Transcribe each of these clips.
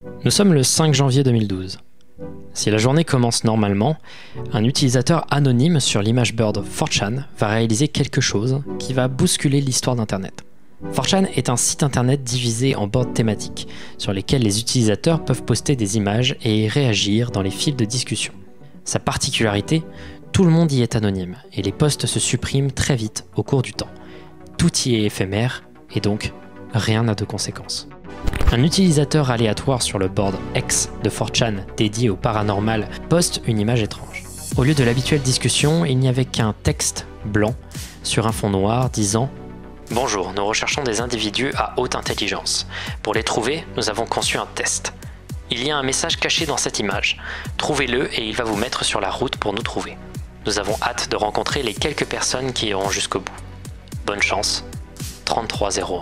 Nous sommes le 5 janvier 2012. Si la journée commence normalement, un utilisateur anonyme sur l'image board 4chan va réaliser quelque chose qui va bousculer l'histoire d'Internet. 4chan est un site internet divisé en boards thématiques, sur lesquels les utilisateurs peuvent poster des images et réagir dans les fils de discussion. Sa particularité, tout le monde y est anonyme, et les posts se suppriment très vite au cours du temps. Tout y est éphémère, et donc rien n'a de conséquences. Un utilisateur aléatoire sur le board X de 4chan dédié au paranormal poste une image étrange. Au lieu de l'habituelle discussion, il n'y avait qu'un texte blanc sur un fond noir disant « Bonjour, nous recherchons des individus à haute intelligence. Pour les trouver, nous avons conçu un test. Il y a un message caché dans cette image. Trouvez-le et il va vous mettre sur la route pour nous trouver. Nous avons hâte de rencontrer les quelques personnes qui iront jusqu'au bout. Bonne chance, 3301. »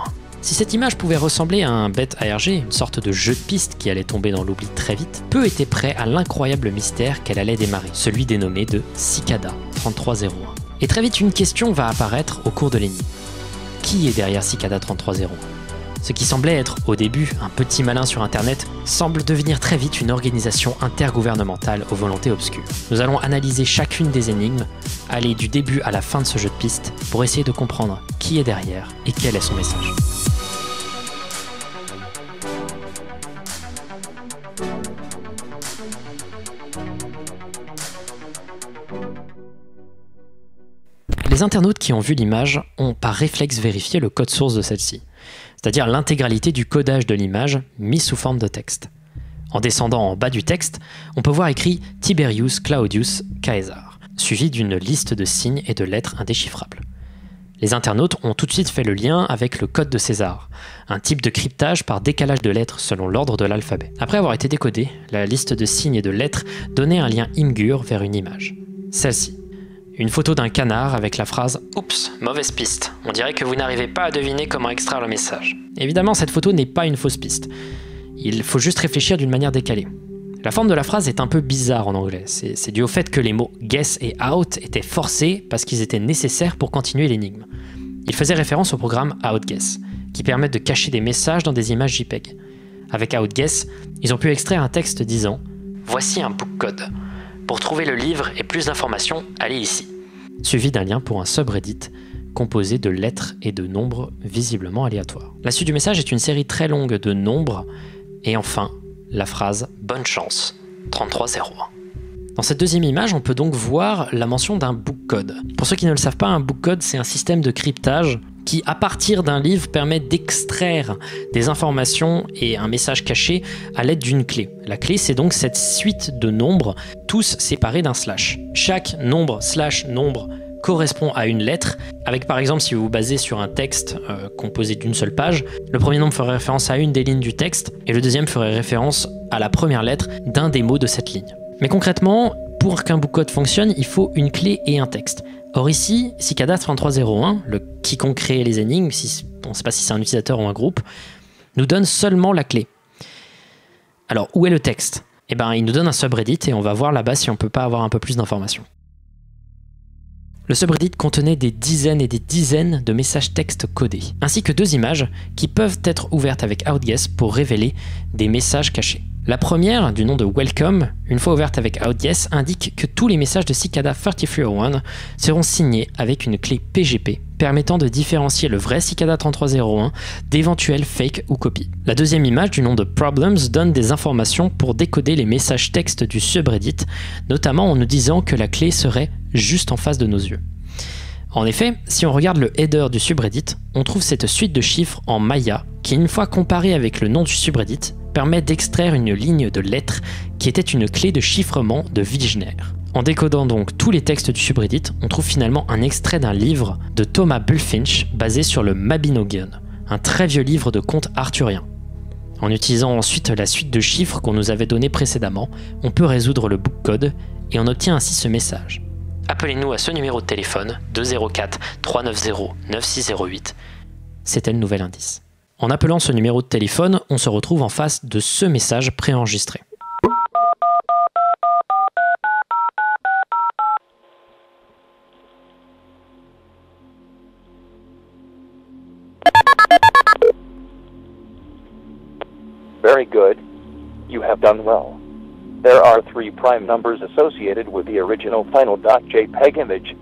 Si cette image pouvait ressembler à un bête ARG, une sorte de jeu de piste qui allait tomber dans l'oubli très vite, peu était prêt à l'incroyable mystère qu'elle allait démarrer, celui dénommé de Cicada 3301. Et très vite une question va apparaître au cours de l'énigme. Qui est derrière Cicada 3301 ? Ce qui semblait être, au début, un petit malin sur Internet, semble devenir très vite une organisation intergouvernementale aux volontés obscures. Nous allons analyser chacune des énigmes, aller du début à la fin de ce jeu de piste, pour essayer de comprendre qui est derrière et quel est son message. Les internautes qui ont vu l'image ont par réflexe vérifié le code source de celle-ci, c'est-à-dire l'intégralité du codage de l'image mis sous forme de texte. En descendant en bas du texte, on peut voir écrit Tiberius Claudius Caesar, suivi d'une liste de signes et de lettres indéchiffrables. Les internautes ont tout de suite fait le lien avec le code de César, un type de cryptage par décalage de lettres selon l'ordre de l'alphabet. Après avoir été décodée, la liste de signes et de lettres donnait un lien Imgur vers une image. Celle-ci. Une photo d'un canard avec la phrase « Oups, mauvaise piste, on dirait que vous n'arrivez pas à deviner comment extraire le message ». Évidemment, cette photo n'est pas une fausse piste. Il faut juste réfléchir d'une manière décalée. La forme de la phrase est un peu bizarre en anglais. C'est dû au fait que les mots « guess » et « out » étaient forcés parce qu'ils étaient nécessaires pour continuer l'énigme. Il faisait référence au programme OutGuess, qui permet de cacher des messages dans des images JPEG. Avec OutGuess, ils ont pu extraire un texte disant « Voici un book code. Pour trouver le livre et plus d'informations, allez ici », suivi d'un lien pour un subreddit composé de lettres et de nombres visiblement aléatoires. La suite du message est une série très longue de nombres et enfin la phrase « Bonne chance, 3301 ». Dans cette deuxième image, on peut donc voir la mention d'un book code. Pour ceux qui ne le savent pas, un book code, c'est un système de cryptage qui, à partir d'un livre, permet d'extraire des informations et un message caché à l'aide d'une clé. La clé, c'est donc cette suite de nombres, tous séparés d'un slash. Chaque nombre / nombre correspond à une lettre, avec par exemple, si vous vous basez sur un texte composé d'une seule page, le premier nombre ferait référence à une des lignes du texte, et le deuxième ferait référence à la première lettre d'un des mots de cette ligne. Mais concrètement, pour qu'un book code fonctionne, il faut une clé et un texte. Or ici, Cicada 3301, le quiconque crée les énigmes, on ne sait pas si c'est un utilisateur ou un groupe, nous donne seulement la clé. Alors, où est le texte ? Eh bien, il nous donne un subreddit et on va voir là-bas si on ne peut pas avoir un peu plus d'informations. Le subreddit contenait des dizaines et des dizaines de messages textes codés, ainsi que 2 images qui peuvent être ouvertes avec OutGuess pour révéler des messages cachés. La première, du nom de Welcome, une fois ouverte avec OutGuess, indique que tous les messages de Cicada 3301 seront signés avec une clé PGP permettant de différencier le vrai Cicada 3301 d'éventuels fakes ou copies. La deuxième image, du nom de Problems, donne des informations pour décoder les messages textes du subreddit, notamment en nous disant que la clé serait juste en face de nos yeux. En effet, si on regarde le header du subreddit, on trouve cette suite de chiffres en maya qui, une fois comparée avec le nom du subreddit, permet d'extraire une ligne de lettres qui était une clé de chiffrement de Wigner. En décodant donc tous les textes du subreddit, on trouve finalement un extrait d'un livre de Thomas Bulfinch basé sur le Mabinogion, un très vieux livre de contes arthuriens. En utilisant ensuite la suite de chiffres qu'on nous avait donnée précédemment, on peut résoudre le book code et on obtient ainsi ce message. Appelez-nous à ce numéro de téléphone 204 390 9608. C'était le nouvel indice. En appelant ce numéro de téléphone, on se retrouve en face de ce message préenregistré. Very good. You have done well. There are 3 prime numbers associated with the original final .jpeg image.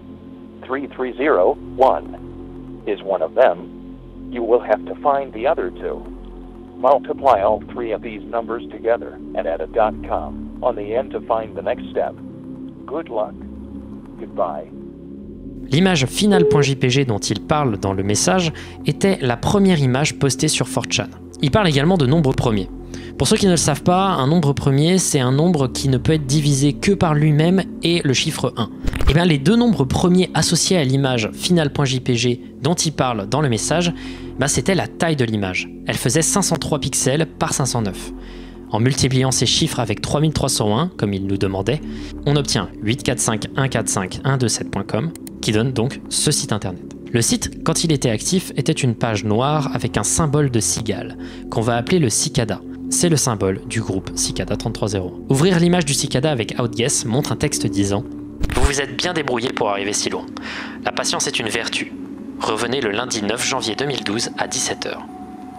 3301 is one of them. You will have to find the other 2. Multiply all 3 of these numbers together and add a .com on the end to find the next step. Good luck. Goodbye. L'image final.jpg dont il parle dans le message était la première image postée sur 4chan. Il parle également de nombre premier. Pour ceux qui ne le savent pas, un nombre premier, c'est un nombre qui ne peut être divisé que par lui-même et le chiffre 1. Et bien les 2 nombres premiers associés à l'image final.jpg dont il parle dans le message, c'était la taille de l'image. Elle faisait 503 pixels par 509. En multipliant ces chiffres avec 3301, comme il nous demandait, on obtient 845.145.127.com, qui donne donc ce site internet. Le site, quand il était actif, était une page noire avec un symbole de cigale, qu'on va appeler le cicada. C'est le symbole du groupe Cicada 3301. Ouvrir l'image du cicada avec Outguess montre un texte disant « Vous vous êtes bien débrouillé pour arriver si loin. La patience est une vertu. Revenez le lundi 9 janvier 2012 à 17h. 3301. »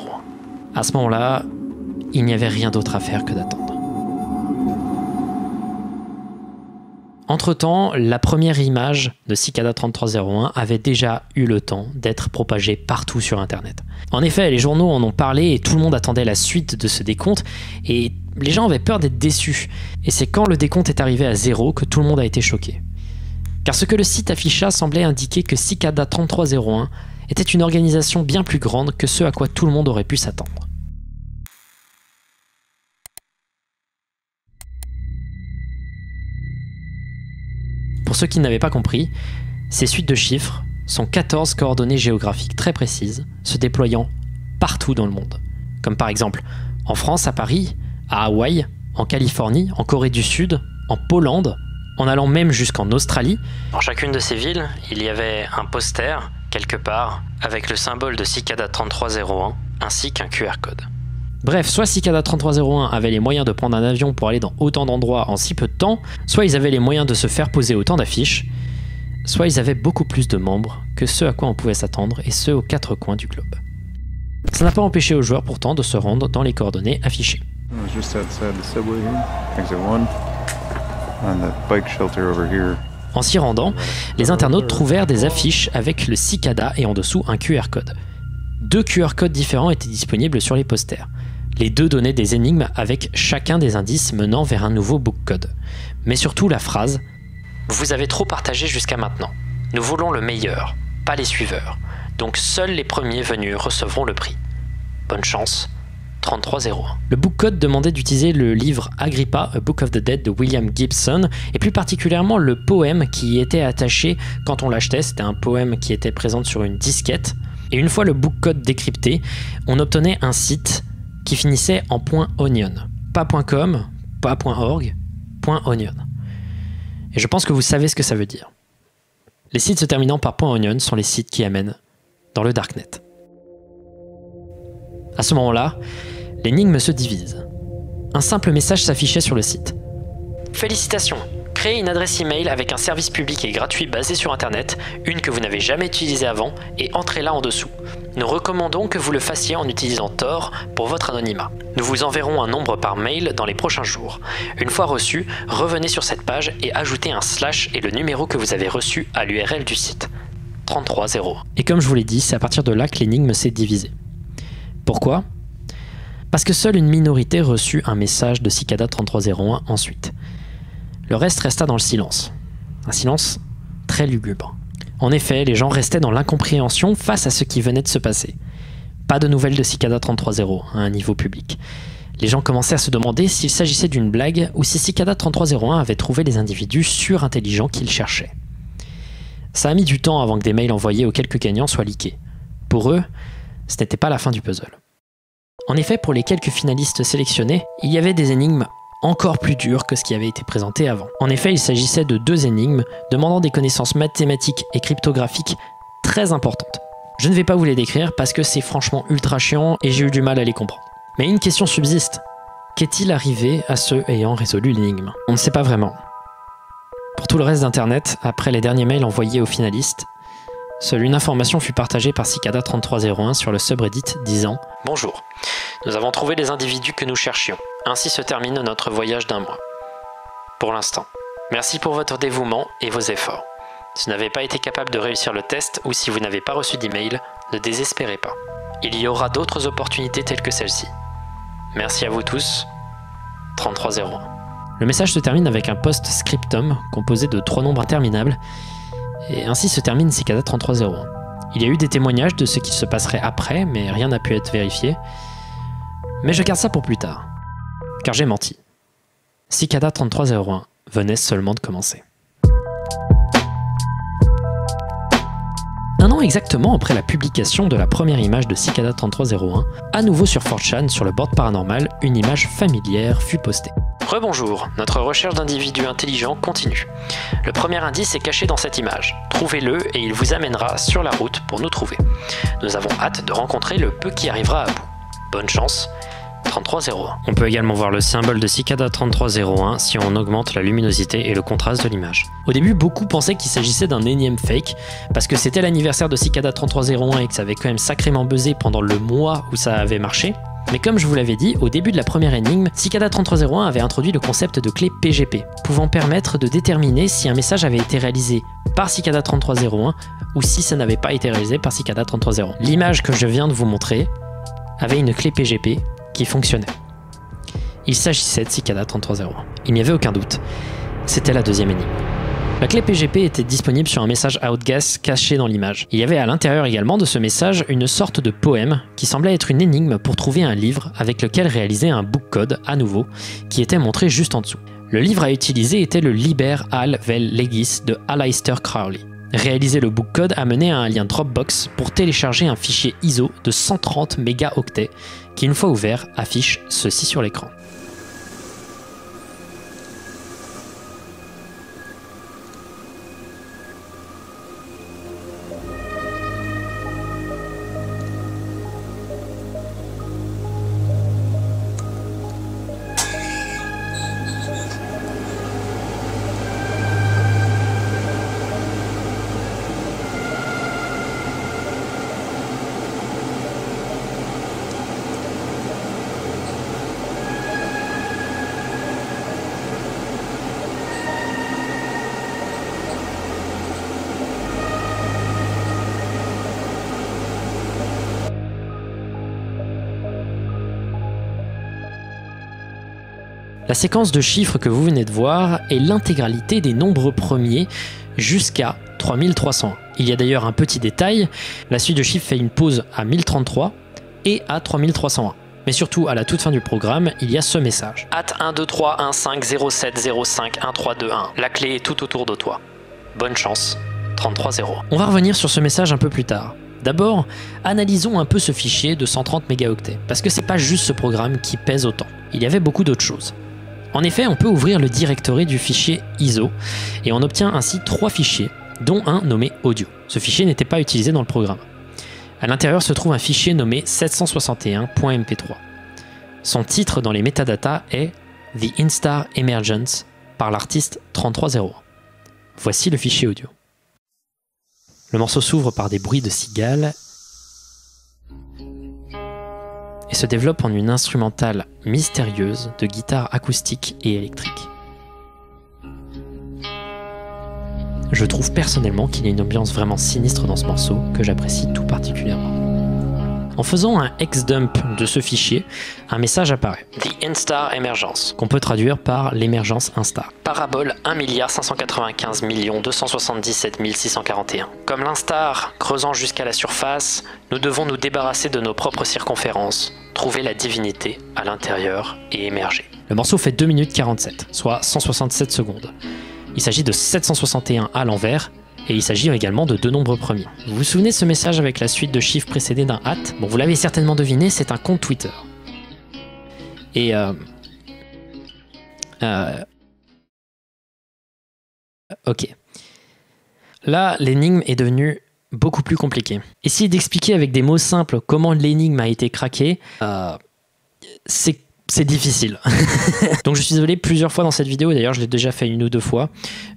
À ce moment-là, il n'y avait rien d'autre à faire que d'attendre. Entre-temps, la première image de Cicada 3301 avait déjà eu le temps d'être propagée partout sur Internet. En effet, les journaux en ont parlé et tout le monde attendait la suite de ce décompte et les gens avaient peur d'être déçus. Et c'est quand le décompte est arrivé à 0 que tout le monde a été choqué. Car ce que le site afficha semblait indiquer que Cicada 3301 était une organisation bien plus grande que ce à quoi tout le monde aurait pu s'attendre. Pour ceux qui n'avaient pas compris, ces suites de chiffres sont 14 coordonnées géographiques très précises, se déployant partout dans le monde. Comme par exemple en France, à Paris, à Hawaï, en Californie, en Corée du Sud, en Pologne, en allant même jusqu'en Australie. Dans chacune de ces villes, il y avait un poster, quelque part, avec le symbole de Cicada 3301, ainsi qu'un QR code. Bref, soit Cicada 3301 avait les moyens de prendre un avion pour aller dans autant d'endroits en si peu de temps, soit ils avaient les moyens de se faire poser autant d'affiches, soit ils avaient beaucoup plus de membres que ce à quoi on pouvait s'attendre, et ce aux 4 coins du globe. Ça n'a pas empêché aux joueurs pourtant de se rendre dans les coordonnées affichées. En s'y rendant, les internautes trouvèrent des affiches avec le Cicada et en dessous un QR code. 2 QR codes différents étaient disponibles sur les posters. Les 2 donnaient des énigmes avec chacun des indices menant vers un nouveau book code. Mais surtout la phrase « Vous avez trop partagé jusqu'à maintenant. Nous voulons le meilleur, pas les suiveurs. Donc seuls les premiers venus recevront le prix. Bonne chance. 3301. » Le book code demandait d'utiliser le livre Agrippa, A Book of the Dead de William Gibson, et plus particulièrement le poème qui y était attaché quand on l'achetait. C'était un poème qui était présent sur une disquette. Et une fois le book code décrypté, on obtenait un site qui finissait en .onion. Pas .com, pas .org, .onion. Et je pense que vous savez ce que ça veut dire. Les sites se terminant par .onion sont les sites qui amènent dans le darknet. À ce moment-là, l'énigme se divise. Un simple message s'affichait sur le site. Félicitations! Créez une adresse email avec un service public et gratuit basé sur Internet, une que vous n'avez jamais utilisée avant, et entrez-la en dessous. Nous recommandons que vous le fassiez en utilisant Tor pour votre anonymat. Nous vous enverrons un nombre par mail dans les prochains jours. Une fois reçu, revenez sur cette page et ajoutez un / et le numéro que vous avez reçu à l'URL du site. 3301. Et comme je vous l'ai dit, c'est à partir de là que l'énigme s'est divisée. Pourquoi ? Parce que seule une minorité reçut un message de Cicada 3301 ensuite. Le reste resta dans le silence. Un silence très lugubre. En effet, les gens restaient dans l'incompréhension face à ce qui venait de se passer. Pas de nouvelles de Cicada 3301 à un niveau public. Les gens commençaient à se demander s'il s'agissait d'une blague ou si Cicada 3301 avait trouvé les individus surintelligents qu'il cherchait. Ça a mis du temps avant que des mails envoyés aux quelques gagnants soient leakés. Pour eux, ce n'était pas la fin du puzzle. En effet, pour les quelques finalistes sélectionnés, il y avait des énigmes encore plus dures que ce qui avait été présenté avant. En effet, il s'agissait de 2 énigmes demandant des connaissances mathématiques et cryptographiques très importantes. Je ne vais pas vous les décrire parce que c'est franchement ultra chiant et j'ai eu du mal à les comprendre. Mais une question subsiste. Qu'est-il arrivé à ceux ayant résolu l'énigme ? On ne sait pas vraiment. Pour tout le reste d'Internet, après les derniers mails envoyés aux finalistes, seule une information fut partagée par Cicada 3301 sur le subreddit disant « Bonjour, nous avons trouvé les individus que nous cherchions. Ainsi se termine notre voyage d'1 mois. Pour l'instant. Merci pour votre dévouement et vos efforts. Si vous n'avez pas été capable de réussir le test ou si vous n'avez pas reçu d'email, ne désespérez pas. Il y aura d'autres opportunités telles que celle-ci. Merci à vous tous. 3301. Le message se termine avec un post-scriptum composé de 3 nombres interminables, et ainsi se termine Cicada 3301. Il y a eu des témoignages de ce qui se passerait après, mais rien n'a pu être vérifié. Mais je garde ça pour plus tard, car j'ai menti. Cicada 3301 venait seulement de commencer. 1 an exactement après la publication de la première image de Cicada 3301, à nouveau sur 4chan, sur le board paranormal, une image familière fut postée. Rebonjour, notre recherche d'individus intelligents continue. Le premier indice est caché dans cette image. Trouvez-le et il vous amènera sur la route pour nous trouver. Nous avons hâte de rencontrer le peu qui arrivera à bout. Bonne chance. 3301. On peut également voir le symbole de Cicada 3301 si on augmente la luminosité et le contraste de l'image. Au début, beaucoup pensaient qu'il s'agissait d'un énième fake, parce que c'était l'anniversaire de Cicada 3301 et que ça avait quand même sacrément buzzé pendant le mois où ça avait marché. Mais comme je vous l'avais dit, au début de la première énigme, Cicada 3301 avait introduit le concept de clé PGP, pouvant permettre de déterminer si un message avait été réalisé par Cicada 3301 ou si ça n'avait pas été réalisé par Cicada 3301. L'image que je viens de vous montrer avait une clé PGP qui fonctionnait. Il s'agissait de Cicada 3301. Il n'y avait aucun doute. C'était la deuxième énigme. La clé PGP était disponible sur un message outgas caché dans l'image. Il y avait à l'intérieur également de ce message une sorte de poème qui semblait être une énigme pour trouver un livre avec lequel réaliser un book code à nouveau qui était montré juste en dessous. Le livre à utiliser était le Liber al vel legis de Aleister Crowley. Réaliser le book code a mené à un lien Dropbox pour télécharger un fichier ISO de 130 mégaoctets qui, une fois ouvert, affiche ceci sur l'écran. La séquence de chiffres que vous venez de voir est l'intégralité des nombres premiers jusqu'à 3301. Il y a d'ailleurs un petit détail, la suite de chiffres fait une pause à 1033 et à 3301. Mais surtout, à la toute fin du programme, il y a ce message. @1231507051321. La clé est tout autour de toi. Bonne chance. 3301. On va revenir sur ce message un peu plus tard. D'abord, analysons un peu ce fichier de 130 mégaoctets, parce que c'est pas juste ce programme qui pèse autant. Il y avait beaucoup d'autres choses. En effet, on peut ouvrir le directory du fichier ISO et on obtient ainsi 3 fichiers, dont un nommé audio. Ce fichier n'était pas utilisé dans le programme. À l'intérieur se trouve un fichier nommé 761.mp3. Son titre dans les métadatas est The Instar Emergence par l'artiste 3301. Voici le fichier audio. Le morceau s'ouvre par des bruits de cigales et se développe en une instrumentale mystérieuse de guitare acoustique et électrique. Je trouve personnellement qu'il y a une ambiance vraiment sinistre dans ce morceau que j'apprécie tout particulièrement. En faisant un X-dump de ce fichier, un message apparaît. The Instar Emergence, qu'on peut traduire par l'émergence Instar. Parabole 1 595 277 641. Comme l'Instar creusant jusqu'à la surface, nous devons nous débarrasser de nos propres circonférences, trouver la divinité à l'intérieur et émerger. Le morceau fait 2 minutes 47, soit 167 secondes. Il s'agit de 761 à l'envers, et il s'agit également de 2 nombres premiers. Vous vous souvenez de ce message avec la suite de chiffres précédés d'un @ ? Bon, vous l'avez certainement deviné, c'est un compte Twitter. Et ok. Là, l'énigme est devenue beaucoup plus compliquée. Essayer d'expliquer avec des mots simples comment l'énigme a été craquée, c'est c'est difficile. Donc je suis désolé, plusieurs fois dans cette vidéo, d'ailleurs je l'ai déjà fait 1 ou 2 fois,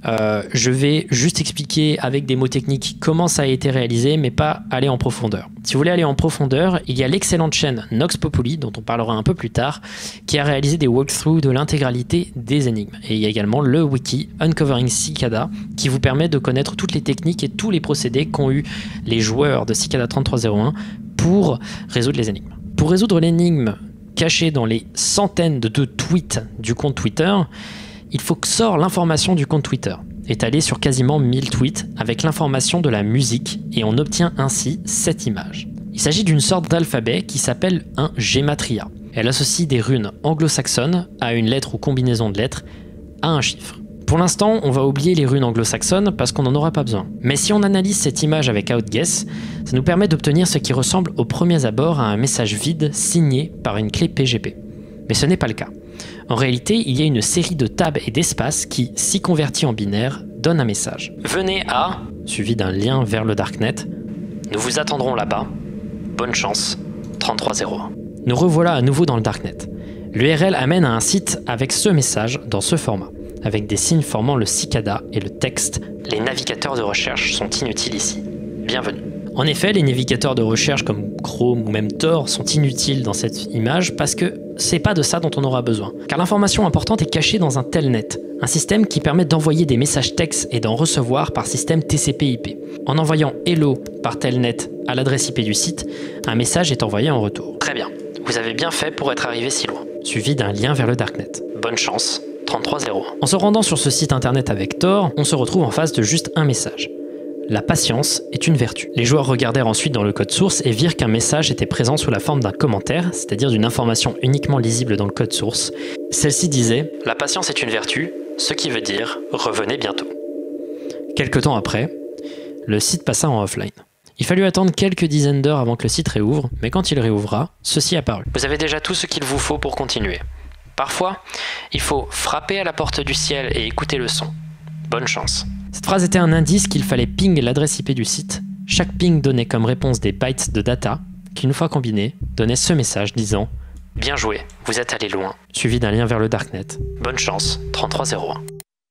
je vais juste expliquer avec des mots techniques comment ça a été réalisé, mais pas aller en profondeur. Si vous voulez aller en profondeur, il y a l'excellente chaîne Nox Populi, dont on parlera un peu plus tard, qui a réalisé des walkthroughs de l'intégralité des énigmes. Et il y a également le wiki Uncovering Cicada, qui vous permet de connaître toutes les techniques et tous les procédés qu'ont eu les joueurs de Cicada 3301 pour résoudre les énigmes. Pour résoudre l'énigme caché dans les centaines de tweets du compte Twitter, il faut que sorte l'information du compte Twitter, étalée sur quasiment 1000 tweets avec l'information de la musique, et on obtient ainsi cette image. Il s'agit d'une sorte d'alphabet qui s'appelle un gematria. Elle associe des runes anglo-saxonnes à une lettre ou combinaison de lettres à un chiffre. Pour l'instant, on va oublier les runes anglo-saxonnes parce qu'on n'en aura pas besoin. Mais si on analyse cette image avec Outguess, ça nous permet d'obtenir ce qui ressemble au premier abord à un message vide signé par une clé PGP. Mais ce n'est pas le cas. En réalité, il y a une série de tabs et d'espaces qui, si convertis en binaire, donnent un message. Venez à, suivi d'un lien vers le Darknet. Nous vous attendrons là-bas. Bonne chance, 3301. Nous revoilà à nouveau dans le Darknet. L'URL amène à un site avec ce message dans ce format, avec des signes formant le cicada et le texte « Les navigateurs de recherche sont inutiles ici. Bienvenue ». En effet, les navigateurs de recherche comme Chrome ou même Tor sont inutiles dans cette image parce que c'est pas de ça dont on aura besoin. Car l'information importante est cachée dans un telnet, un système qui permet d'envoyer des messages textes et d'en recevoir par système TCP/IP. En envoyant Hello par telnet à l'adresse IP du site, un message est envoyé en retour. Très bien, vous avez bien fait pour être arrivé si loin. Suivi d'un lien vers le Darknet. Bonne chance, 3301. En se rendant sur ce site internet avec Tor, on se retrouve en face de juste un message. La patience est une vertu. Les joueurs regardèrent ensuite dans le code source et virent qu'un message était présent sous la forme d'un commentaire, c'est-à-dire d'une information uniquement lisible dans le code source. Celle-ci disait « La patience est une vertu, ce qui veut dire « revenez bientôt ». Quelque temps après, le site passa en offline. Il fallut attendre quelques dizaines d'heures avant que le site réouvre, mais quand il réouvra, ceci apparut. Vous avez déjà tout ce qu'il vous faut pour continuer. Parfois, il faut frapper à la porte du ciel et écouter le son. Bonne chance. Cette phrase était un indice qu'il fallait ping l'adresse IP du site. Chaque ping donnait comme réponse des bytes de data qui, une fois combinés, donnaient ce message disant « Bien joué, vous êtes allé loin », suivi d'un lien vers le Darknet. Bonne chance, 3301.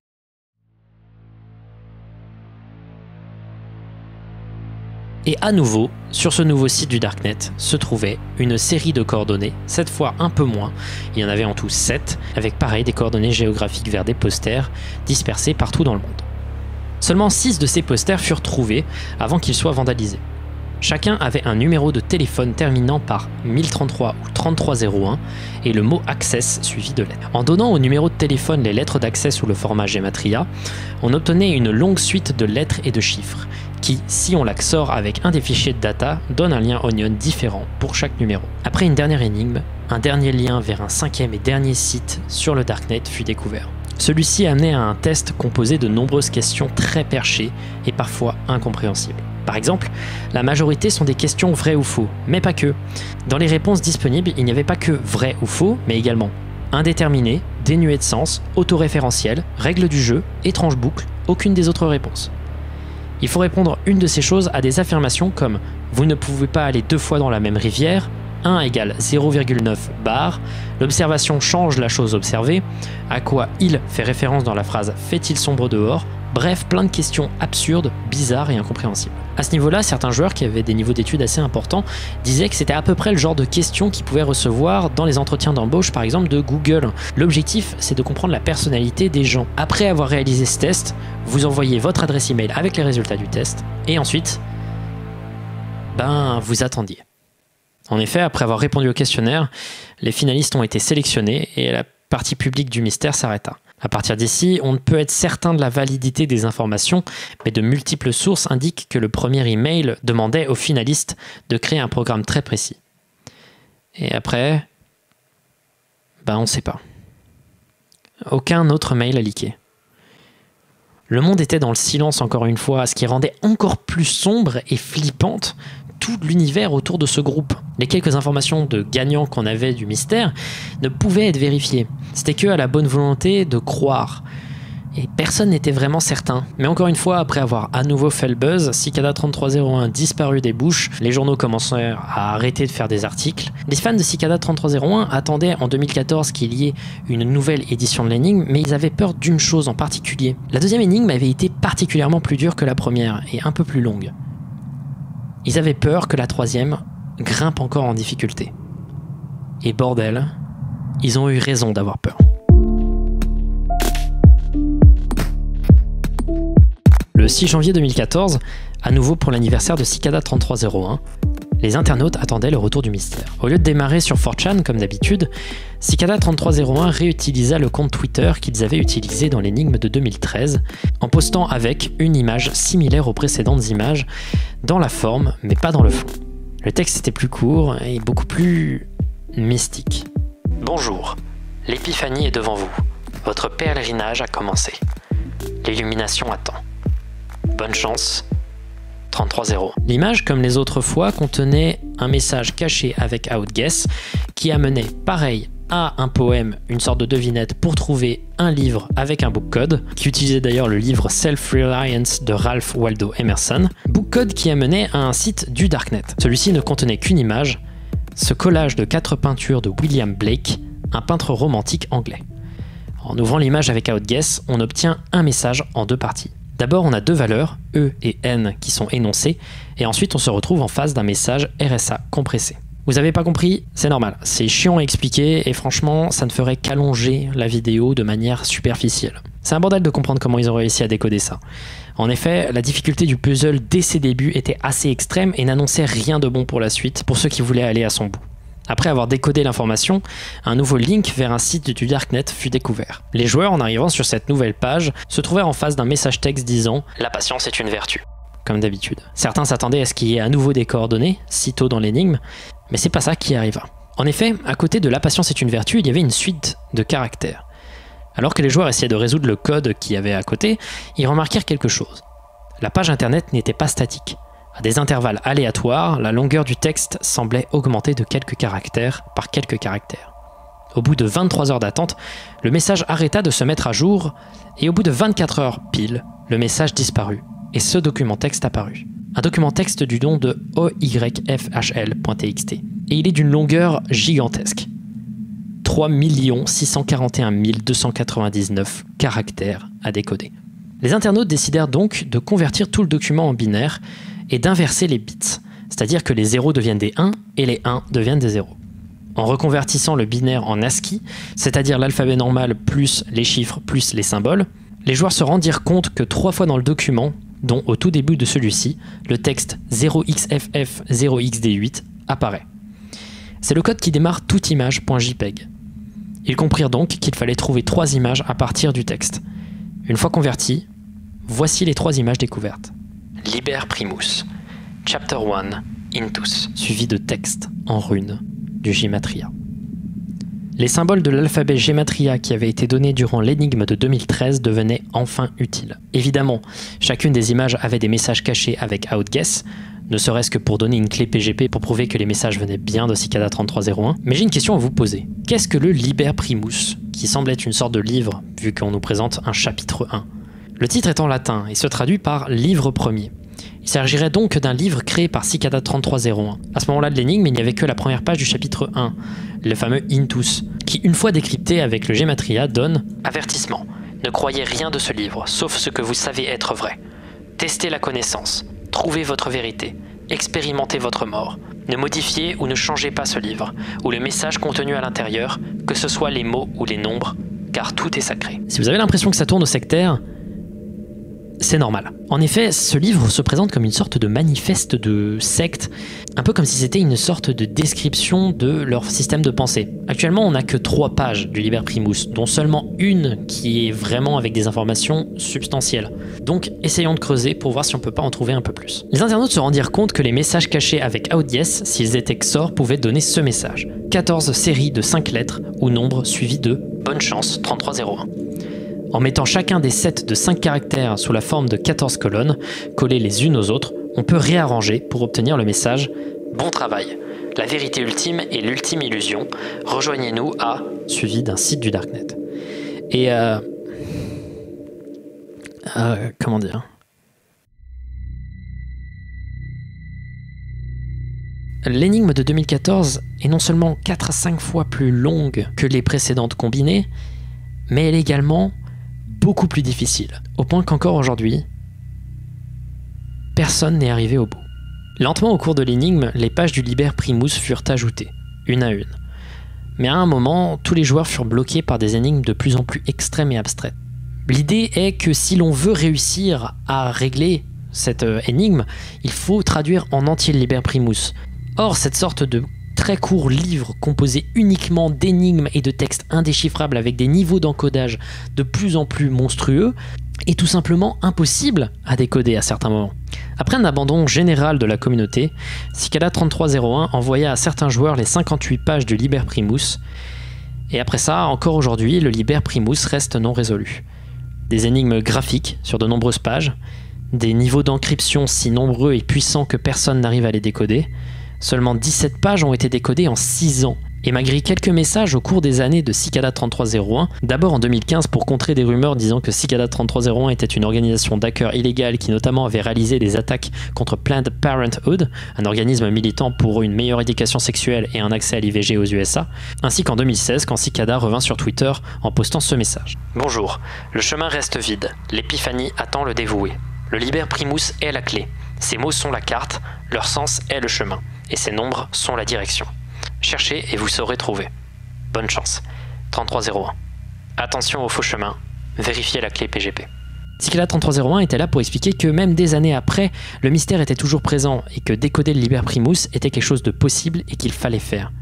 Et à nouveau, sur ce nouveau site du Darknet, se trouvait une série de coordonnées, cette fois un peu moins, il y en avait en tout 7, avec pareil des coordonnées géographiques vers des posters dispersés partout dans le monde. Seulement 6 de ces posters furent trouvés avant qu'ils soient vandalisés. Chacun avait un numéro de téléphone terminant par 1033 ou 3301 et le mot access suivi de lettres. En donnant au numéro de téléphone les lettres d'accès sous le format gematria, on obtenait une longue suite de lettres et de chiffres qui, si on la XOR avec un des fichiers de data, donne un lien onion différent pour chaque numéro. Après une dernière énigme, un dernier lien vers un 5e et dernier site sur le Darknet fut découvert. Celui-ci amenait à un test composé de nombreuses questions très perchées et parfois incompréhensibles. Par exemple, la majorité sont des questions vraies ou faux, mais pas que. Dans les réponses disponibles, il n'y avait pas que vrai ou faux, mais également indéterminé, dénué de sens, autoréférentiel, règle du jeu, étrange boucle, aucune des autres réponses. Il faut répondre une de ces choses à des affirmations comme « Vous ne pouvez pas aller 2 fois dans la même rivière », 1 égale 0,9 bar, l'observation change la chose observée, à quoi il fait référence dans la phrase « Fait-il sombre dehors ?» Bref, plein de questions absurdes, bizarres et incompréhensibles. À ce niveau-là, certains joueurs qui avaient des niveaux d'études assez importants disaient que c'était à peu près le genre de questions qu'ils pouvaient recevoir dans les entretiens d'embauche, par exemple de Google. L'objectif, c'est de comprendre la personnalité des gens. Après avoir réalisé ce test, vous envoyez votre adresse email avec les résultats du test, et ensuite, vous attendiez. En effet, après avoir répondu au questionnaire, les finalistes ont été sélectionnés et la partie publique du mystère s'arrêta. À partir d'ici, on ne peut être certain de la validité des informations, mais de multiples sources indiquent que le premier email demandait aux finalistes de créer un programme très précis. Et après, on ne sait pas. Aucun autre mail a leaké. Le monde était dans le silence encore une fois, ce qui rendait encore plus sombre et flippante tout l'univers autour de ce groupe. Les quelques informations de gagnants qu'on avait du mystère ne pouvaient être vérifiées. C'était que à la bonne volonté de croire. et personne n'était vraiment certain. Mais encore une fois, après avoir à nouveau fait le buzz, Cicada 3301 disparu des bouches, les journaux commencèrent à arrêter de faire des articles. Les fans de Cicada 3301 attendaient en 2014 qu'il y ait une nouvelle édition de l'énigme, mais ils avaient peur d'une chose en particulier. La deuxième énigme avait été particulièrement plus dure que la première, et un peu plus longue. Ils avaient peur que la troisième grimpe encore en difficulté. Et bordel, ils ont eu raison d'avoir peur. Le 6 janvier 2014, à nouveau pour l'anniversaire de Cicada 3301, les internautes attendaient le retour du mystère. Au lieu de démarrer sur 4chan comme d'habitude, Cicada 3301 réutilisa le compte Twitter qu'ils avaient utilisé dans l'énigme de 2013, en postant avec une image similaire aux précédentes images, dans la forme mais pas dans le fond. Le texte était plus court et beaucoup plus mystique. Bonjour, l'épiphanie est devant vous. Votre pèlerinage a commencé. L'illumination attend. Bonne chance. 33-0. L'image, comme les autres fois, contenait un message caché avec Outguess qui amenait, pareil, à un poème, une sorte de devinette pour trouver un livre avec un book code, qui utilisait d'ailleurs le livre Self-Reliance de Ralph Waldo Emerson, book code qui amenait à un site du Darknet. Celui-ci ne contenait qu'une image, ce collage de 4 peintures de William Blake, un peintre romantique anglais. En ouvrant l'image avec Outguess, on obtient un message en 2 parties. D'abord, on a 2 valeurs, E et N, qui sont énoncées, et ensuite on se retrouve en face d'un message RSA compressé. Vous avez pas compris? C'est normal, c'est chiant à expliquer, et franchement, ça ne ferait qu'allonger la vidéo de manière superficielle. C'est un bordel de comprendre comment ils ont réussi à décoder ça. En effet, la difficulté du puzzle dès ses débuts était assez extrême et n'annonçait rien de bon pour la suite, pour ceux qui voulaient aller à son bout. Après avoir décodé l'information, un nouveau link vers un site du Darknet fut découvert. Les joueurs, en arrivant sur cette nouvelle page, se trouvèrent en face d'un message texte disant « La patience est une vertu », comme d'habitude. Certains s'attendaient à ce qu'il y ait à nouveau des coordonnées, si tôt dans l'énigme, mais c'est pas ça qui arriva. En effet, à côté de « La patience est une vertu », il y avait une suite de caractères. Alors que les joueurs essayaient de résoudre le code qu'il y avait à côté, ils remarquèrent quelque chose. La page internet n'était pas statique. À des intervalles aléatoires, la longueur du texte semblait augmenter de quelques caractères par quelques caractères. Au bout de 23 heures d'attente, le message arrêta de se mettre à jour, et au bout de 24 heures pile, le message disparut, et ce document texte apparut. Un document texte du nom de oyfhl.txt, et il est d'une longueur gigantesque. 3 641 299 caractères à décoder. Les internautes décidèrent donc de convertir tout le document en binaire, et d'inverser les bits, c'est-à-dire que les 0 deviennent des 1 et les 1 deviennent des 0. En reconvertissant le binaire en ASCII, c'est-à-dire l'alphabet normal plus les chiffres plus les symboles, les joueurs se rendirent compte que 3 fois dans le document, dont au tout début de celui-ci, le texte 0xff 0xd8 apparaît. C'est le code qui démarre toute image.jpg. Ils comprirent donc qu'il fallait trouver 3 images à partir du texte. Une fois convertis, voici les 3 images découvertes. Liber Primus, Chapter 1, Intus, suivi de texte en runes du Gematria. Les symboles de l'alphabet Gematria qui avaient été donnés durant l'énigme de 2013 devenaient enfin utiles. Évidemment, chacune des images avait des messages cachés avec Outguess, ne serait-ce que pour donner une clé PGP pour prouver que les messages venaient bien de Cicada 3301. Mais j'ai une question à vous poser. Qu'est-ce que le Liber Primus, qui semble être une sorte de livre, vu qu'on nous présente un chapitre 1? Le titre est en latin et se traduit par « livre premier ». Il s'agirait donc d'un livre créé par Cicada 3301. À ce moment-là de l'énigme, il n'y avait que la première page du chapitre 1, le fameux Intus, qui, une fois décrypté avec le Gematria, donne « Avertissement, ne croyez rien de ce livre, sauf ce que vous savez être vrai. Testez la connaissance, trouvez votre vérité, expérimentez votre mort. Ne modifiez ou ne changez pas ce livre, ou le message contenu à l'intérieur, que ce soit les mots ou les nombres, car tout est sacré. » Si vous avez l'impression que ça tourne au sectaire, c'est normal. En effet, ce livre se présente comme une sorte de manifeste de secte, un peu comme si c'était une sorte de description de leur système de pensée. Actuellement, on n'a que 3 pages du Liber Primus, dont seulement une qui est vraiment avec des informations substantielles. Donc, essayons de creuser pour voir si on peut pas en trouver un peu plus. Les internautes se rendirent compte que les messages cachés avec Outguess, s'ils étaient XOR, pouvaient donner ce message. 14 séries de 5 lettres ou nombres suivis de « Bonne chance 3301 ». En mettant chacun des sets de 5 caractères sous la forme de 14 colonnes, collées les unes aux autres, on peut réarranger pour obtenir le message « Bon travail, la vérité ultime est l'ultime illusion, rejoignez-nous à… » suivi d'un site du Darknet. Et comment dire? L'énigme de 2014 est non seulement 4 à 5 fois plus longue que les précédentes combinées, mais elle est également beaucoup plus difficile, au point qu'encore aujourd'hui, personne n'est arrivé au bout. Lentement au cours de l'énigme, les pages du Liber Primus furent ajoutées, une à une. Mais à un moment, tous les joueurs furent bloqués par des énigmes de plus en plus extrêmes et abstraites. L'idée est que si l'on veut réussir à régler cette énigme, il faut traduire en entier le Liber Primus. Or, cette sorte de très court livre composé uniquement d'énigmes et de textes indéchiffrables avec des niveaux d'encodage de plus en plus monstrueux est tout simplement impossible à décoder à certains moments. Après un abandon général de la communauté, Cicada 3301 envoya à certains joueurs les 58 pages du Liber Primus, et après ça, encore aujourd'hui, le Liber Primus reste non résolu. Des énigmes graphiques sur de nombreuses pages, des niveaux d'encryption si nombreux et puissants que personne n'arrive à les décoder. Seulement 17 pages ont été décodées en 6 ans. Et malgré quelques messages au cours des années de Cicada 3301, d'abord en 2015 pour contrer des rumeurs disant que Cicada 3301 était une organisation d'hackers illégale qui notamment avait réalisé des attaques contre Planned Parenthood, un organisme militant pour une meilleure éducation sexuelle et un accès à l'IVG aux USA, ainsi qu'en 2016 quand Cicada revint sur Twitter en postant ce message. Bonjour, le chemin reste vide, l'épiphanie attend le dévoué. Le Liber Primus est la clé, ces mots sont la carte, leur sens est le chemin, et ces nombres sont la direction. Cherchez et vous saurez trouver. Bonne chance. 3301. Attention au faux chemin. Vérifiez la clé PGP. Cicada 3301 était là pour expliquer que même des années après, le mystère était toujours présent et que décoder le Liber Primus était quelque chose de possible et qu'il fallait faire.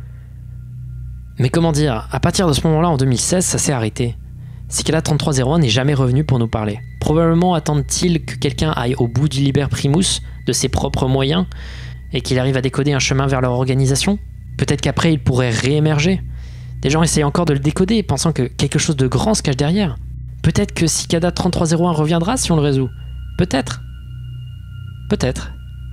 Mais comment dire, à partir de ce moment-là, en 2016, ça s'est arrêté. Cicada 3301 n'est jamais revenu pour nous parler. Probablement attendent-ils que quelqu'un aille au bout du Liber Primus, de ses propres moyens, et qu'il arrive à décoder un chemin vers leur organisation. Peut-être qu'après il pourrait réémerger. Des gens essayent encore de le décoder, pensant que quelque chose de grand se cache derrière. Peut-être que Cicada 3301 reviendra si on le résout. Peut-être. Peut-être.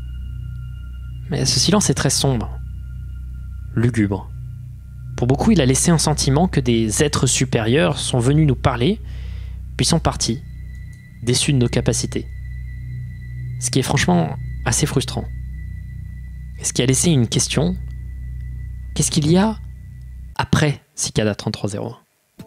Mais ce silence est très sombre. Lugubre. Pour beaucoup, il a laissé un sentiment que des êtres supérieurs sont venus nous parler, puis sont partis, déçus de nos capacités. Ce qui est franchement assez frustrant. Ce qui a laissé une question: qu'est-ce qu'il y a après Cicada 3301 ?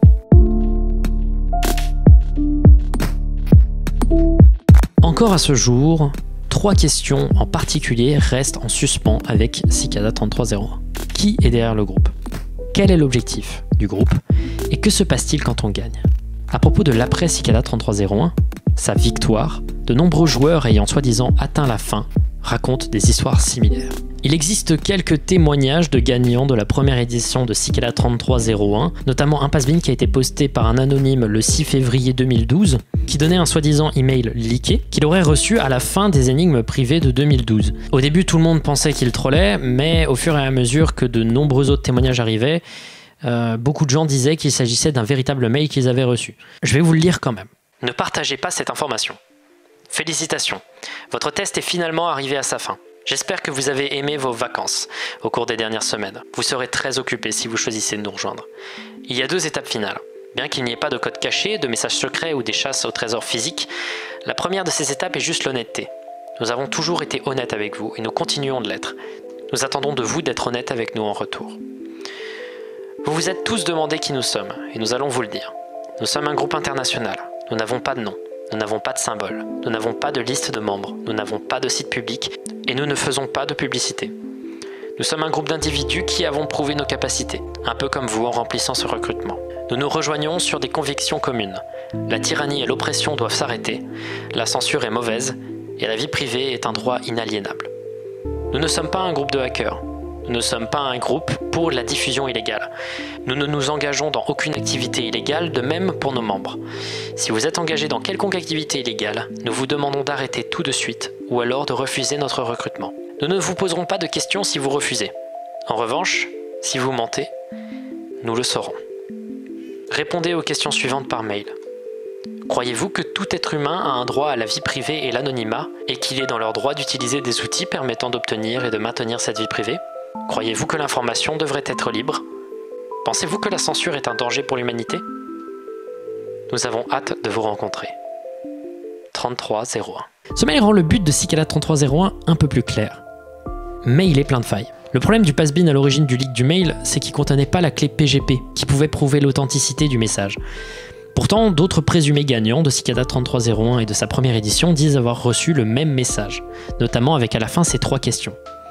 Encore à ce jour, 3 questions en particulier restent en suspens avec Cicada 3301. Qui est derrière le groupe ? Quel est l'objectif du groupe ? Et que se passe-t-il quand on gagne ? À propos de l'après Cicada 3301, sa victoire, de nombreux joueurs ayant soi-disant atteint la fin racontent des histoires similaires. Il existe quelques témoignages de gagnants de la première édition de Cicada 3301, notamment un passe-bin qui a été posté par un anonyme le 6 février 2012, qui donnait un soi-disant email leaké qu'il aurait reçu à la fin des énigmes privées de 2012. Au début, tout le monde pensait qu'il trollait, mais au fur et à mesure que de nombreux autres témoignages arrivaient, beaucoup de gens disaient qu'il s'agissait d'un véritable mail qu'ils avaient reçu. Je vais vous le lire quand même. Ne partagez pas cette information. Félicitations, votre test est finalement arrivé à sa fin. J'espère que vous avez aimé vos vacances au cours des dernières semaines. Vous serez très occupé si vous choisissez de nous rejoindre. Il y a 2 étapes finales. Bien qu'il n'y ait pas de code caché, de messages secrets ou des chasses au trésor physique, la première de ces étapes est juste l'honnêteté. Nous avons toujours été honnêtes avec vous et nous continuons de l'être. Nous attendons de vous d'être honnêtes avec nous en retour. Vous vous êtes tous demandé qui nous sommes et nous allons vous le dire. Nous sommes un groupe international. Nous n'avons pas de nom. Nous n'avons pas de symbole, nous n'avons pas de liste de membres, nous n'avons pas de site public et nous ne faisons pas de publicité. Nous sommes un groupe d'individus qui avons prouvé nos capacités, un peu comme vous en remplissant ce recrutement. Nous nous rejoignons sur des convictions communes. La tyrannie et l'oppression doivent s'arrêter, la censure est mauvaise et la vie privée est un droit inaliénable. Nous ne sommes pas un groupe de hackers. Nous ne sommes pas un groupe pour la diffusion illégale. Nous ne nous engageons dans aucune activité illégale, de même pour nos membres. Si vous êtes engagé dans quelconque activité illégale, nous vous demandons d'arrêter tout de suite ou alors de refuser notre recrutement. Nous ne vous poserons pas de questions si vous refusez. En revanche, si vous mentez, nous le saurons. Répondez aux questions suivantes par mail. Croyez-vous que tout être humain a un droit à la vie privée et l'anonymat et qu'il est dans leur droit d'utiliser des outils permettant d'obtenir et de maintenir cette vie privée ? Croyez-vous que l'information devrait être libre ? Pensez-vous que la censure est un danger pour l'humanité ? Nous avons hâte de vous rencontrer. 3301. Ce mail rend le but de Cicada 3301 un peu plus clair. Mais il est plein de failles. Le problème du pass-bin à l'origine du leak du mail, c'est qu'il ne contenait pas la clé PGP, qui pouvait prouver l'authenticité du message. Pourtant, d'autres présumés gagnants de Cicada 3301 et de sa première édition disent avoir reçu le même message, notamment avec à la fin ces 3 questions.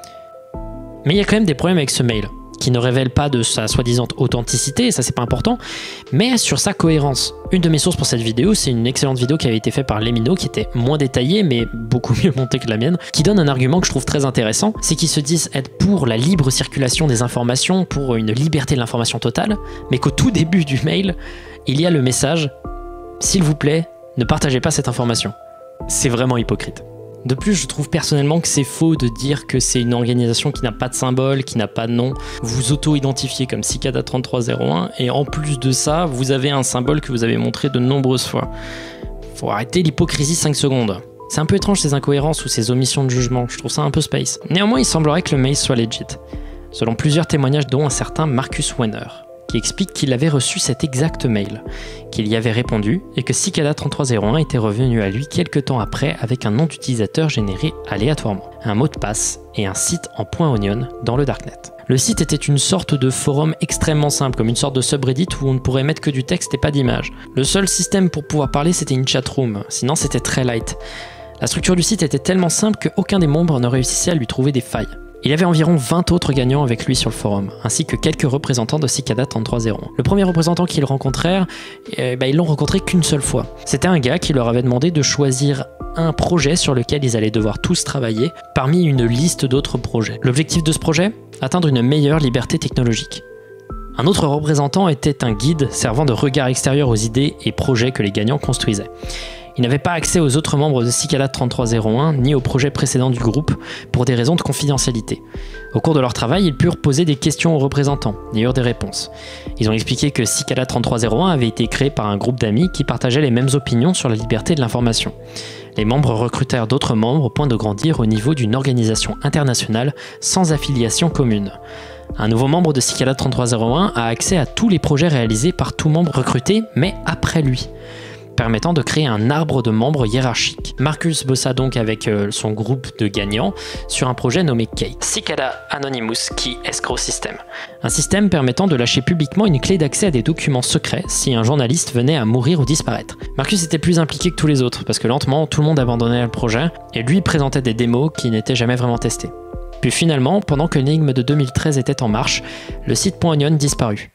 Mais il y a quand même des problèmes avec ce mail, qui ne révèle pas de sa soi-disant authenticité, ça c'est pas important, mais sur sa cohérence. Une de mes sources pour cette vidéo, c'est une excellente vidéo qui avait été faite par Lemino, qui était moins détaillée, mais beaucoup mieux montée que la mienne, qui donne un argument que je trouve très intéressant, c'est qu'ils se disent être pour la libre circulation des informations, pour une liberté de l'information totale, mais qu'au tout début du mail, il y a le message « S'il vous plaît, ne partagez pas cette information ». C'est vraiment hypocrite. De plus, je trouve personnellement que c'est faux de dire que c'est une organisation qui n'a pas de symbole, qui n'a pas de nom. Vous auto-identifiez comme Cicada 3301 et en plus de ça, vous avez un symbole que vous avez montré de nombreuses fois. Faut arrêter l'hypocrisie 5 secondes. C'est un peu étrange ces incohérences ou ces omissions de jugement, je trouve ça un peu space. Néanmoins, il semblerait que le mail soit legit, selon plusieurs témoignages dont un certain Marcus Wenner, qui explique qu'il avait reçu cet exact mail, qu'il y avait répondu et que Cicada 3301 était revenu à lui quelques temps après avec un nom d'utilisateur généré aléatoirement, un mot de passe et un site en .onion dans le darknet. Le site était une sorte de forum extrêmement simple, comme une sorte de subreddit où on ne pourrait mettre que du texte et pas d'image. Le seul système pour pouvoir parler c'était une chatroom, sinon c'était très light. La structure du site était tellement simple qu'aucun des membres ne réussissait à lui trouver des failles. Il y avait environ 20 autres gagnants avec lui sur le forum, ainsi que quelques représentants de Cicada 3301. Le premier représentant qu'ils rencontrèrent, ils l'ont rencontré qu'une seule fois. C'était un gars qui leur avait demandé de choisir un projet sur lequel ils allaient devoir tous travailler, parmi une liste d'autres projets. L'objectif de ce projet ? Atteindre une meilleure liberté technologique. Un autre représentant était un guide servant de regard extérieur aux idées et projets que les gagnants construisaient. Il n'avait pas accès aux autres membres de Cicada 3301 ni aux projets précédents du groupe pour des raisons de confidentialité. Au cours de leur travail, ils purent poser des questions aux représentants et eurent des réponses. Ils ont expliqué que Cicada 3301 avait été créé par un groupe d'amis qui partageaient les mêmes opinions sur la liberté de l'information. Les membres recrutèrent d'autres membres au point de grandir au niveau d'une organisation internationale sans affiliation commune. Un nouveau membre de Cicada 3301 a accès à tous les projets réalisés par tout membre recruté, mais après lui, permettant de créer un arbre de membres hiérarchique. Marcus bossa donc avec son groupe de gagnants sur un projet nommé Kate, Cicada Anonymous Key Escrow System, un système permettant de lâcher publiquement une clé d'accès à des documents secrets si un journaliste venait à mourir ou disparaître. Marcus était plus impliqué que tous les autres parce que lentement tout le monde abandonnait le projet et lui présentait des démos qui n'étaient jamais vraiment testées. Puis finalement, pendant que l'énigme de 2013 était en marche, le site .onion disparut.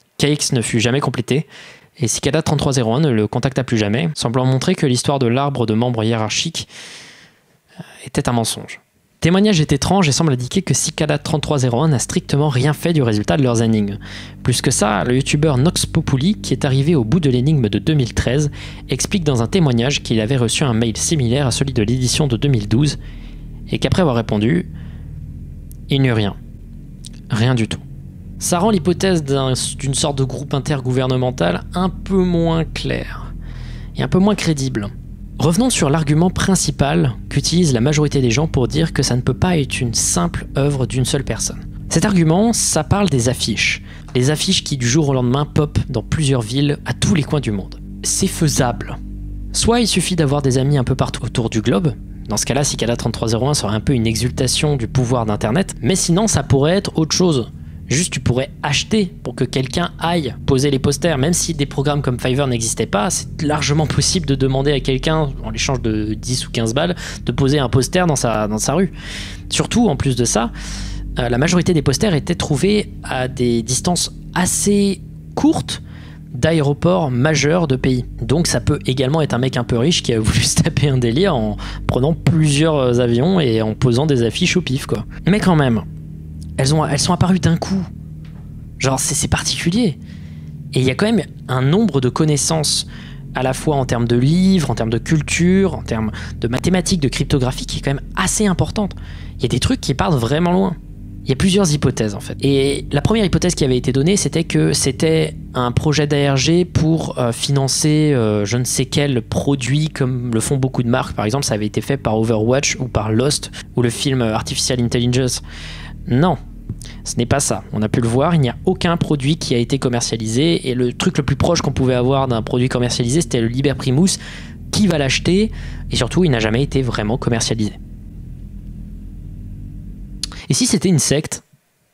KX ne fut jamais complété et Cicada 3301 ne le contacta plus jamais, semblant montrer que l'histoire de l'arbre de membres hiérarchiques était un mensonge. Le témoignage est étrange et semble indiquer que Cicada 3301 n'a strictement rien fait du résultat de leurs énigmes. Plus que ça, le youtubeur Nox Populi, qui est arrivé au bout de l'énigme de 2013, explique dans un témoignage qu'il avait reçu un mail similaire à celui de l'édition de 2012 et qu'après avoir répondu, il n'y eut rien. Rien du tout. Ça rend l'hypothèse d'une sorte de groupe intergouvernemental un peu moins claire et un peu moins crédible. Revenons sur l'argument principal qu'utilise la majorité des gens pour dire que ça ne peut pas être une simple œuvre d'une seule personne. Cet argument, ça parle des affiches. Les affiches qui du jour au lendemain pop dans plusieurs villes à tous les coins du monde. C'est faisable. Soit il suffit d'avoir des amis un peu partout autour du globe. Dans ce cas-là, Cicada 3301 serait un peu une exultation du pouvoir d'Internet. Mais sinon, ça pourrait être autre chose. Juste, tu pourrais acheter pour que quelqu'un aille poser les posters. Même si des programmes comme Fiverr n'existaient pas, c'est largement possible de demander à quelqu'un, en l'échange de 10 ou 15 balles, de poser un poster dans sa rue. Surtout, en plus de ça, la majorité des posters étaient trouvés à des distances assez courtes d'aéroports majeurs de pays. Donc ça peut également être un mec un peu riche qui a voulu se taper un délire en prenant plusieurs avions et en posant des affiches au pif, quoi. Mais quand même, elles sont apparues d'un coup. Genre, c'est particulier. Et il y a quand même un nombre de connaissances, à la fois en termes de livres, en termes de culture, en termes de mathématiques, de cryptographie, qui est quand même assez importante. Il y a des trucs qui partent vraiment loin. Il y a plusieurs hypothèses en fait. Et la première hypothèse qui avait été donnée, c'était que c'était un projet d'ARG pour financer je ne sais quel produit, comme le font beaucoup de marques. Par exemple, ça avait été fait par Overwatch ou par Lost ou le film Artificial Intelligence. Non, ce n'est pas ça. On a pu le voir, il n'y a aucun produit qui a été commercialisé. Et le truc le plus proche qu'on pouvait avoir d'un produit commercialisé, c'était le Liber Primus. qui va l'acheter, et surtout il n'a jamais été vraiment commercialisé. Et si c'était une secte,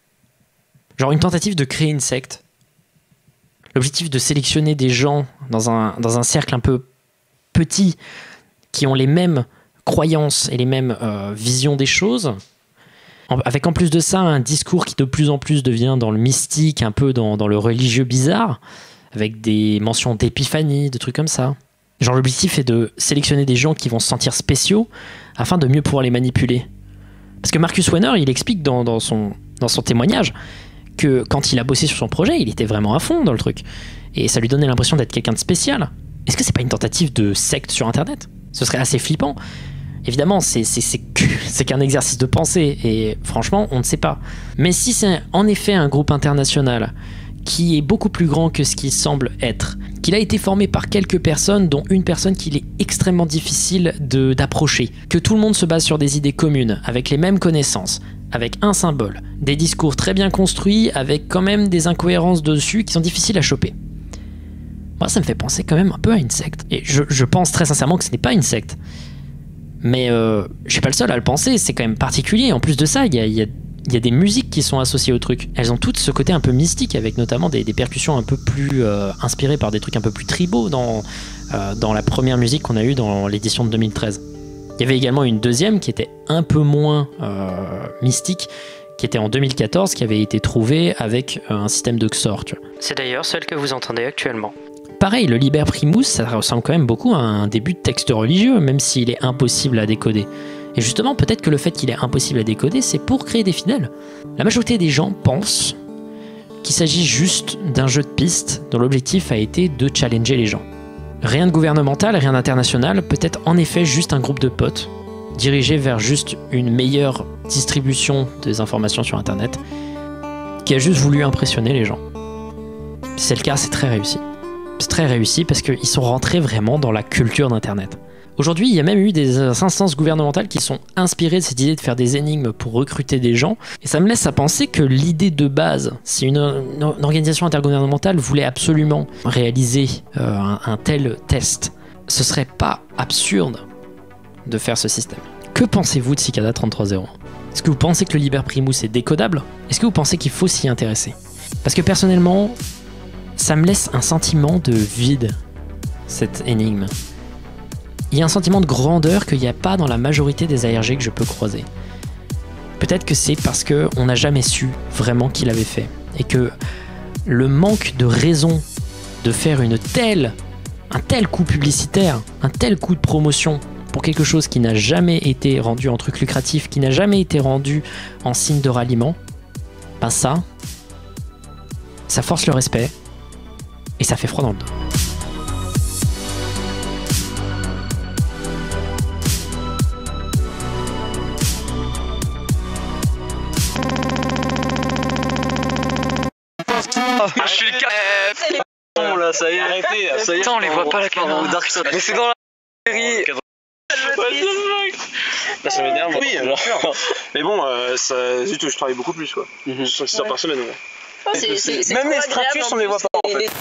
genre une tentative de créer une secte, l'objectif de sélectionner des gens dans un cercle un peu petit qui ont les mêmes croyances et les mêmes visions des choses, avec en plus de ça un discours qui de plus en plus devient dans le mystique, un peu dans le religieux bizarre, avec des mentions d'épiphanie, de trucs comme ça. Genre l'objectif est de sélectionner des gens qui vont se sentir spéciaux afin de mieux pouvoir les manipuler. Parce que Marcus Wenner, il explique dans son témoignage que quand il a bossé sur son projet, il était vraiment à fond dans le truc. Et ça lui donnait l'impression d'être quelqu'un de spécial. Est-ce que c'est pas une tentative de secte sur Internet ? Ce serait assez flippant. Évidemment, c'est qu'un exercice de pensée, et franchement, on ne sait pas. Mais si c'est en effet un groupe international qui est beaucoup plus grand que ce qu'il semble être, qu'il a été formé par quelques personnes, dont une personne qu'il est extrêmement difficile d'approcher, que tout le monde se base sur des idées communes, avec les mêmes connaissances, avec un symbole, des discours très bien construits, avec quand même des incohérences dessus qui sont difficiles à choper. Moi, ça me fait penser quand même un peu à une secte. Et je pense très sincèrement que ce n'est pas une secte. Mais je suis pas le seul à le penser, c'est quand même particulier. En plus de ça, il y a des musiques qui sont associées au truc. Elles ont toutes ce côté un peu mystique, avec notamment des percussions un peu plus inspirées par des trucs un peu plus tribaux dans la première musique qu'on a eue dans l'édition de 2013. Il y avait également une deuxième qui était un peu moins mystique, qui était en 2014, qui avait été trouvée avec un système de XOR. C'est d'ailleurs celle que vous entendez actuellement. Pareil, le Liber Primus, ça ressemble quand même beaucoup à un début de texte religieux, même s'il est impossible à décoder. Et justement, peut-être que le fait qu'il est impossible à décoder, c'est pour créer des fidèles. La majorité des gens pensent qu'il s'agit juste d'un jeu de pistes dont l'objectif a été de challenger les gens. Rien de gouvernemental, rien d'international, peut-être en effet juste un groupe de potes, dirigé vers juste une meilleure distribution des informations sur Internet, qui a juste voulu impressionner les gens. Si c'est le cas, c'est très réussi. C'est très réussi parce qu'ils sont rentrés vraiment dans la culture d'Internet. Aujourd'hui, il y a même eu des instances gouvernementales qui sont inspirées de cette idée de faire des énigmes pour recruter des gens. Et ça me laisse à penser que l'idée de base, si une organisation intergouvernementale voulait absolument réaliser un tel test, ce serait pas absurde de faire ce système. Que pensez-vous de Cicada 3301 ? Est-ce que vous pensez que le Liber Primus est décodable ? Est-ce que vous pensez qu'il faut s'y intéresser ? Parce que personnellement, ça me laisse un sentiment de vide, cette énigme. Il y a un sentiment de grandeur qu'il n'y a pas dans la majorité des ARG que je peux croiser. Peut-être que c'est parce qu'on n'a jamais su vraiment qui l'avait fait, et que le manque de raison de faire un tel coup publicitaire, un tel coup de promotion pour quelque chose qui n'a jamais été rendu en truc lucratif, qui n'a jamais été rendu en signe de ralliement, ben ça force le respect, et ça fait froid dans le dos. Je suis le cap. Bon là, ça y est, arrêtez. Ça y est. Attends, on les voit pas la caméra. Mais c'est dans la série. Là ça m'énerve. Oui, alors. Mais bon, zut, je travaille beaucoup plus quoi. 6 heures par semaine. Ouais. Même les stratus, on les voit pas en fait.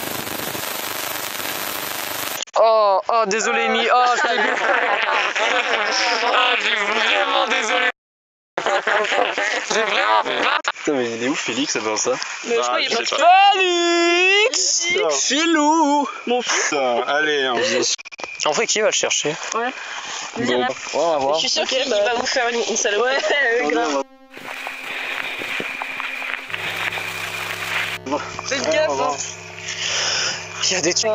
Oh, désolé, Amy. Oh, je t'ai vu. Je suis vraiment désolé. J'ai vraiment fait. Putain, mais il est où Félix avant ça? Mais je crois qu'il est pas. Félix Filou Mon fils. Allez, En fait, qui va le chercher? Ouais. Bon, on va voir. Je suis sûr qu'il va vous faire une saloperie. Ouais, grave. Faites gaffe, hein. Il y a des trucs.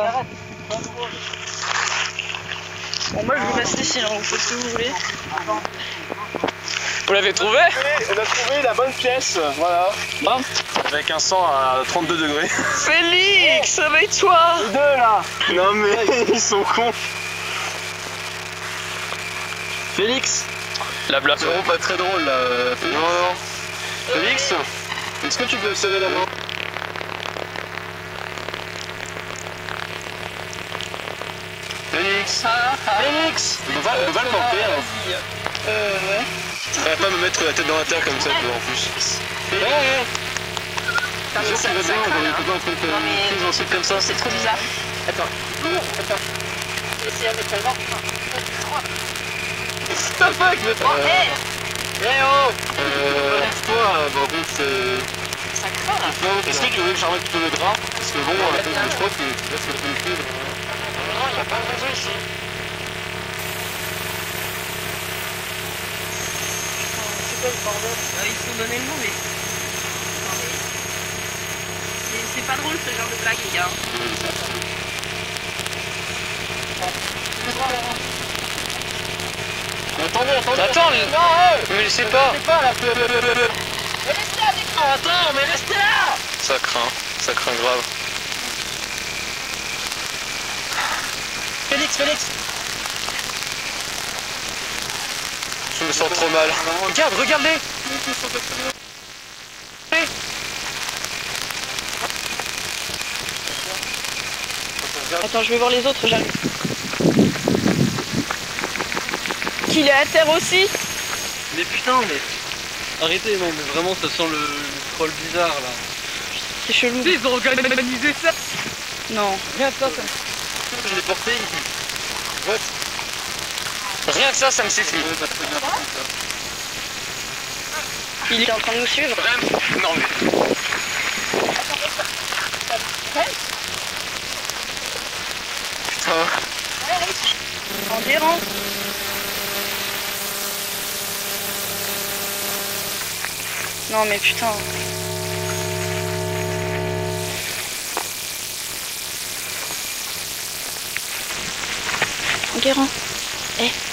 Bon, moi je vous laisse ici, hein. Vous faites ce que vous voulez. Vous l'avez trouvé? On a trouvé la bonne pièce, voilà. Avec un sang à 32 degrés. Félix, réveille-toi. Les deux là. Non mais ils sont cons. Félix. La blague. C'est vraiment pas très drôle là. Non. Félix, est-ce que tu peux serrer la main? Félix. Félix. On peut pas le manquer hein. Ouais. Tu vas pas me mettre la tête dans la terre comme ça en plus. Je sais qu'il va bien, on peut pas en fait Non mais prise en site comme ça. c'est trop bizarre. Attends. essayer avec le vent. T'as pas avec le train. Eh oh toi, par contre, c'est... ça craint. Est-ce que tu veux que je remette plutôt le drap? Parce que bon, je crois que tu laisses le véhicule. Non, il n'y a pas de réseau ici. C'est quoi ce bordel? Ils se sont donné le nom, mais... C'est pas drôle ce genre de blague, les gars. Attendez. Attends, me laissez pas. Mais restez là, l'écran. Attends, mais restez là. Ça craint grave. Félix. Je me sens trop mal. Regarde-les. Attends, je vais voir les autres, j'arrive. Qu'il est à terre aussi. Mais putain, mais... Arrêtez, non, mais vraiment, ça sent le troll bizarre, là. C'est chelou. Ils ont organisé ça. Non. Regarde ça, je l'ai porté. Rien que ça me suffit. Il est en train de nous suivre. Non mais... Putain. Enguerrand. Non mais putain. Enguerrand. Eh.